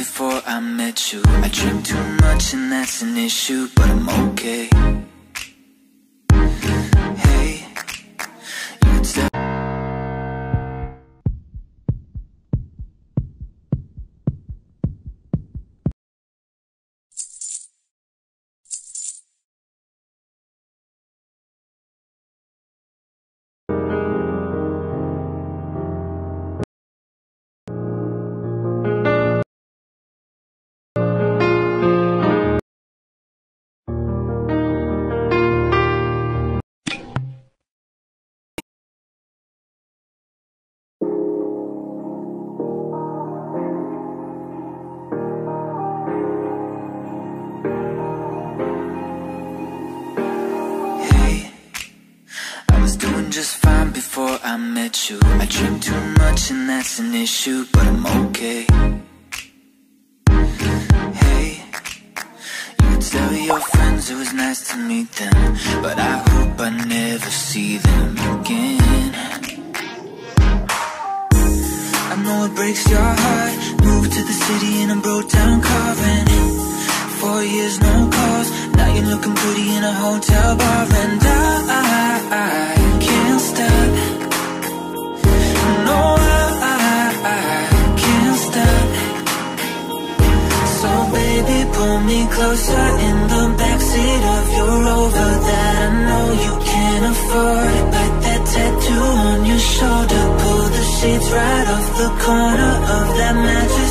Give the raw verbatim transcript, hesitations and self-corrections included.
before I met you. I drink too much and that's an issue, but I'm okay. Hey, you tell just fine before I met you. I drink too much and that's an issue, but I'm okay. Hey, you tell your friends it was nice to meet them, but I hope I never see them again. I know it breaks your heart. Moved to the city in a broke down car, and four years no calls. Now you're looking pretty in a hotel bar, and I, I can't stop. No, I, I can't stop. So baby, pull me closer in the backseat of your Rover that I know you can't afford. Bite that tattoo on your shoulder, pull the sheets right off the corner of that mattress